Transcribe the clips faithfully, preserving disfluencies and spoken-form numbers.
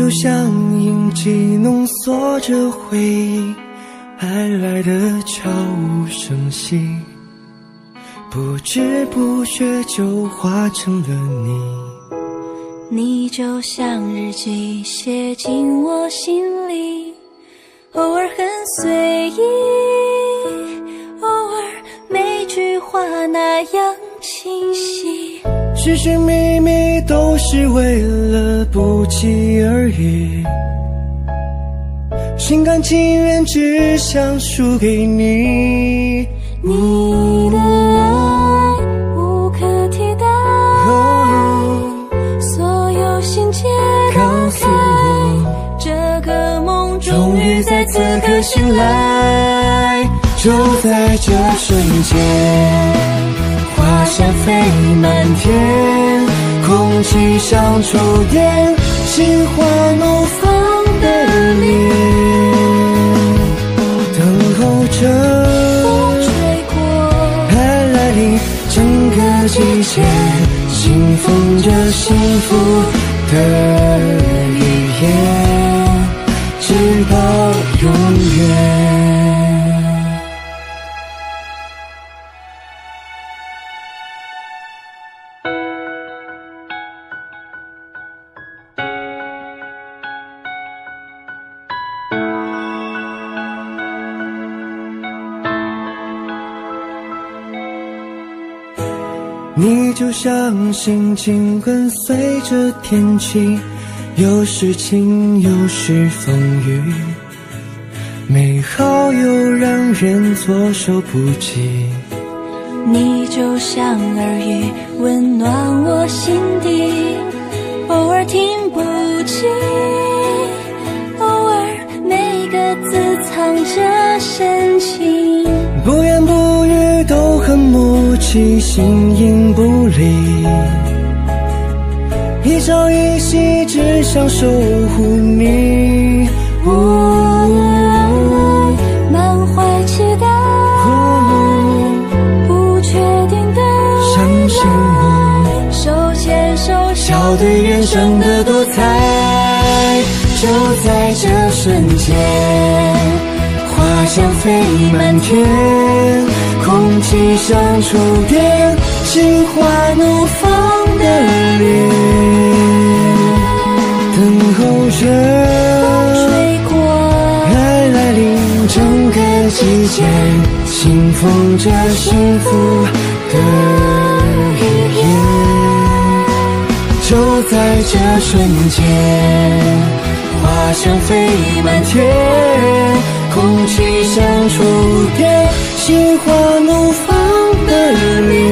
就像印记浓缩着回忆，爱来的悄无声息，不知不觉就化成了你。 你就像日记写进我心里，偶尔很随意，偶尔每句话那样清晰， 寻寻觅觅都是为了不期而遇，心甘情愿只想输给你。 你的爱无可替代，所有心结告诉我， 这个梦终于在此刻醒来。就在这瞬间，花香飞满天，空气像触电，心花怒放的脸，等候着风吹过， 爱来临整个季节，信奉着幸福的语言，直到永远。你就像心情跟随着天气，有时晴有时风雨，美好又让人措手不及。 你就像耳语温暖我心底，偶尔听不清，偶尔每个字藏着深情， 不言不语都很默契，形影不离，一朝一夕只想守护你。 我的爱满怀期待，不确定的相信我， 手牵手笑对人生的多彩。就在这瞬间，花香飞满天，空气像触电，心花怒放的脸，等候着风吹过， 爱来临整个季节，信奉着幸福的语言。就在这瞬间，花香飞满天，空气像触电，心花怒放的脸，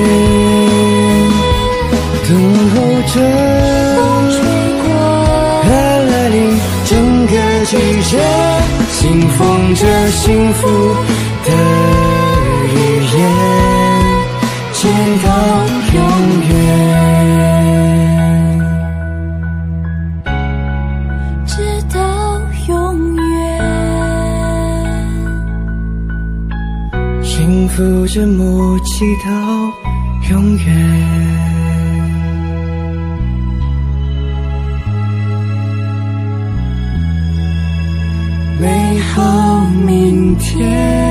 等候着风吹过， 爱来临整个季节，信奉着幸福的语言，直到永远， 直到永远， 幸福着默契到永远。美好明天。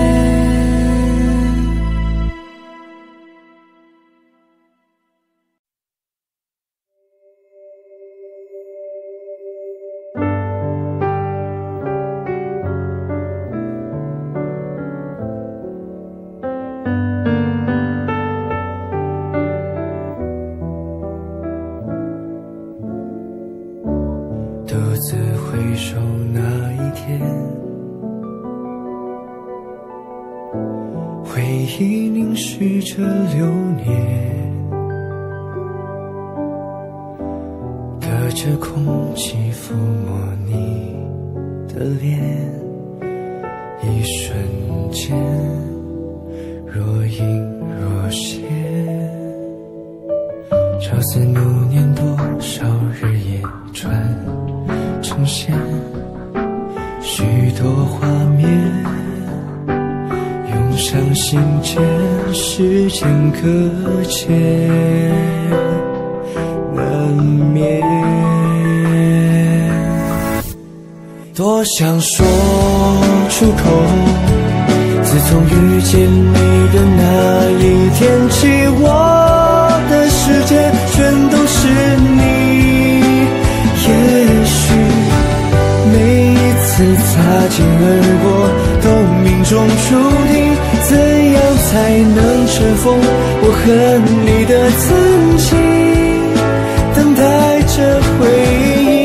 独自回首那一天，回忆凝视着流年，隔着空气抚摸你的脸，一瞬间若隐若现，朝思暮念多少日夜转呈现，许多画面涌上心间，时间搁浅，难免多想说出口，自从遇见你的那一天起，我的世界全都是你。也许每一次擦肩而过都命中注定，怎样才能尘封我和你的曾经，等待着回忆。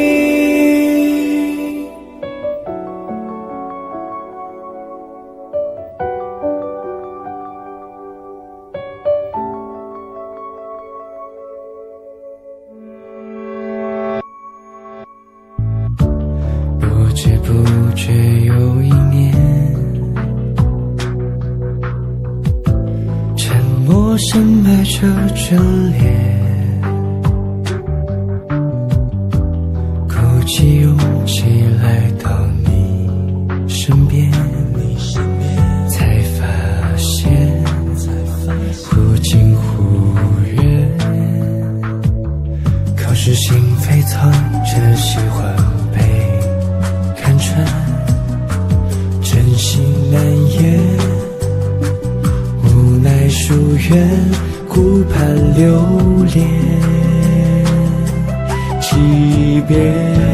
不知不觉有一年，沉默深埋着眷恋，鼓起勇气来到你身边，才发现忽近忽远，可是心扉藏着喜欢被看穿，真心难言，无奈疏远，顾盼留恋，即便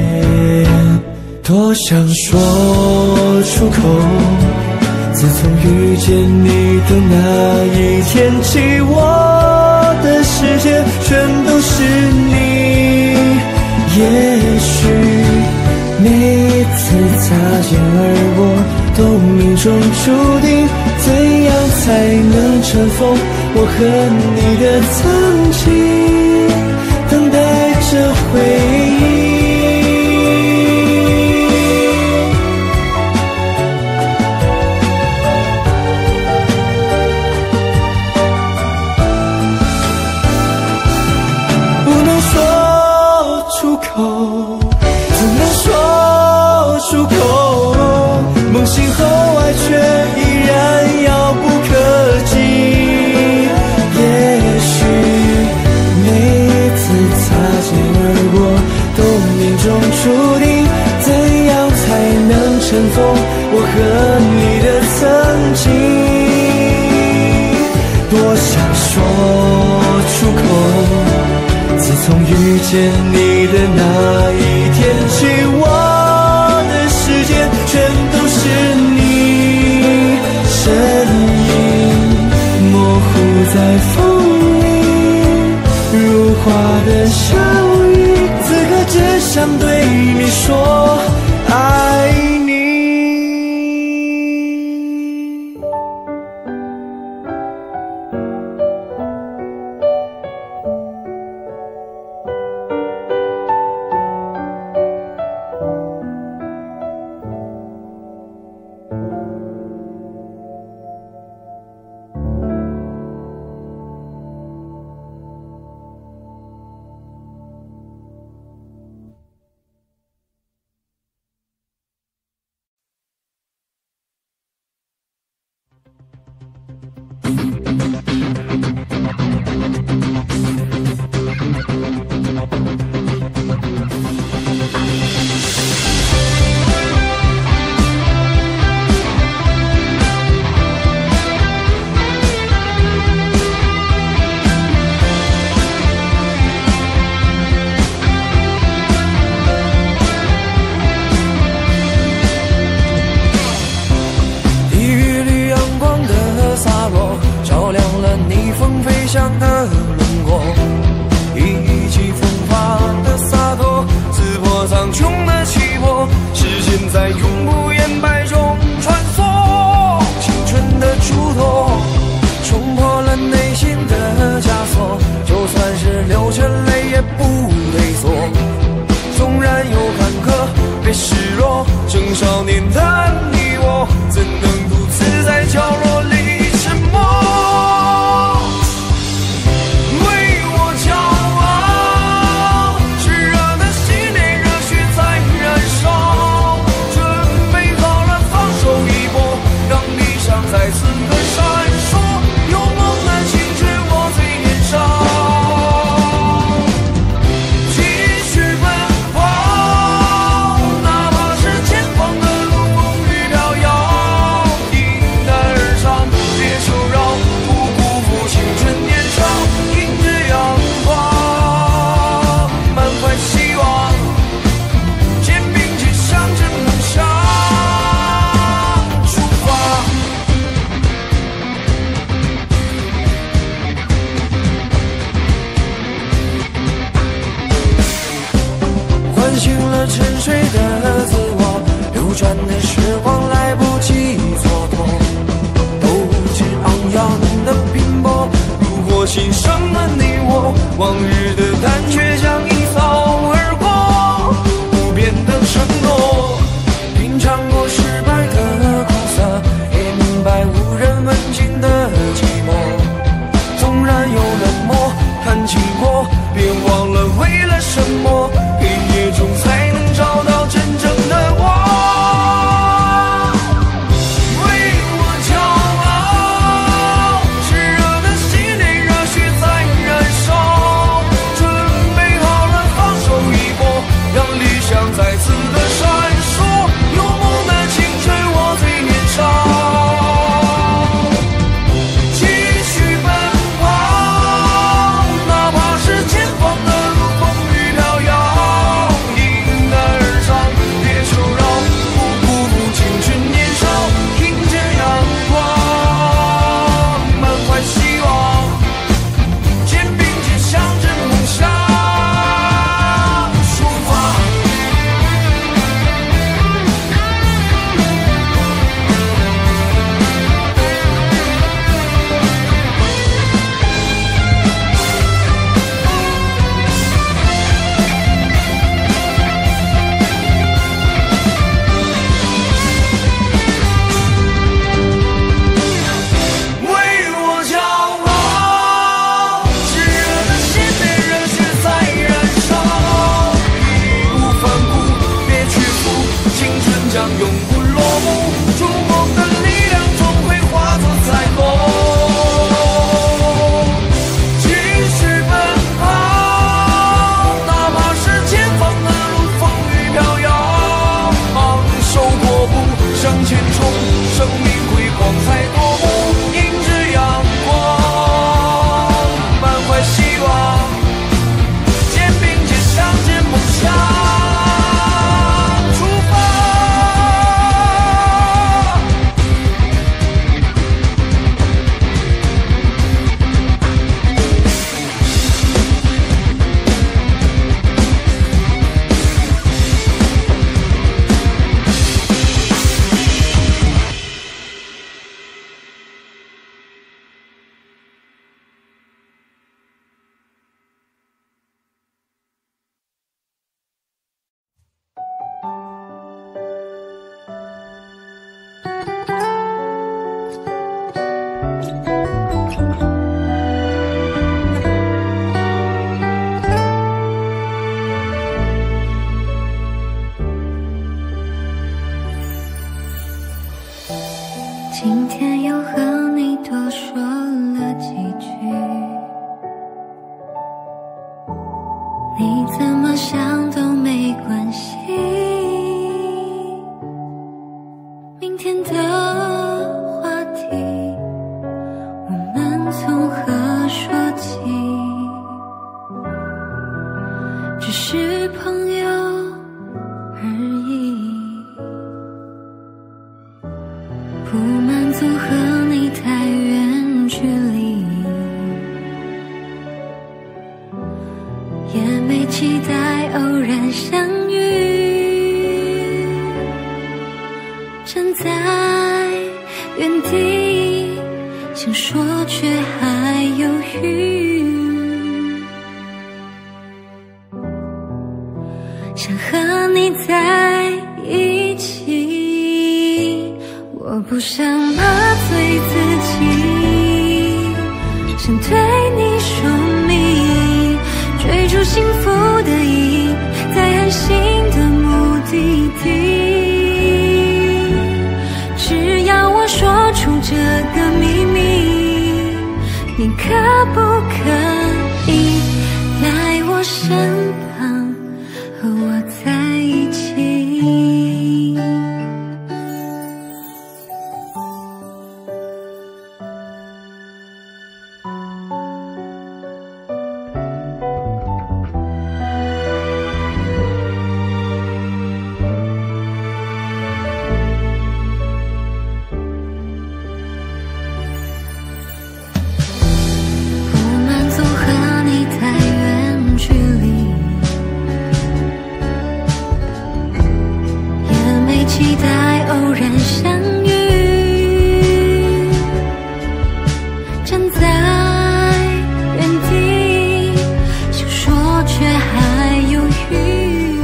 多想说出口，自从遇见你的那一天起，我的世界全都是你。也许每一次擦肩而过都命中注定，怎样才能尘封我和你的曾经，等待着回忆。不能说出口，只能说出口，梦醒后爱却依然遥不可及。也许每一次擦肩而过都命中注定，怎样才能尘封我和你的曾经。多想说出口，自从遇见你的那一天起，我的世界全都是你。身影模糊在风里，如花的笑语，此刻只想对你说爱你。 继续奔跑，哪怕青春将永不落幕，筑梦的力量总会化作彩虹。继续奔跑，哪怕是前方的路风雨飘摇，手踱步向前冲，生命会光彩夺目，迎着阳光，满怀希望，肩并肩向着梦想。 今天又和你多说了几句，你怎么想都没关系。明天的话题，我们从何说起？只是朋友而已。不满足和你太远距离，也没期待偶然相遇。站在原地，想说却还犹豫，想和你在一起。我不想麻醉自己，想对你说明，追逐幸福的意义，在安心的目的地。只要我说出这个秘密，你可不可以来我身旁，和我在一起？期待偶然相遇，站在原地，想说却还犹豫，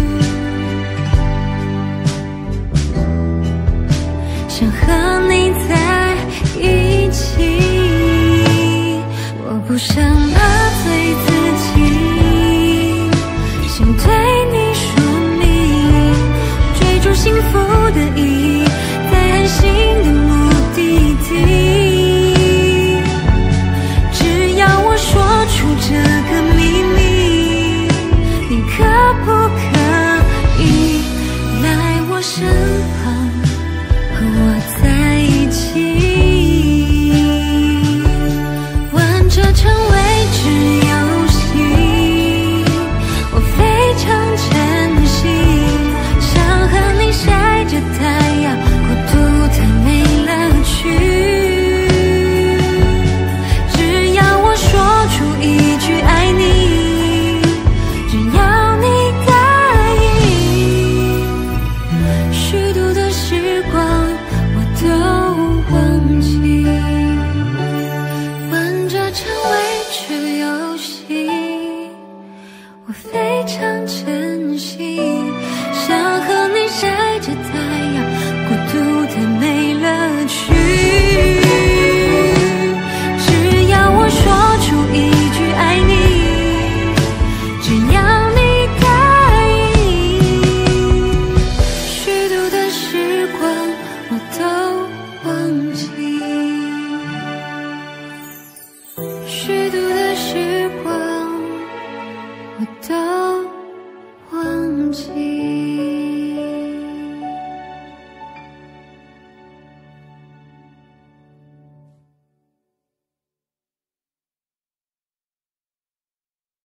想和你在一起。我不想麻醉自己，想对你说明，追逐幸福的意义，在安心的目的地。只要我说出这个秘密，你可不可以来我身旁，和我在一起？玩这场未知游戏，我非常珍惜，想和你晒着太阳，孤独太没乐趣。只要我说出一句爱你，只要你答应，虚度的时光我都忘记。玩这场未知游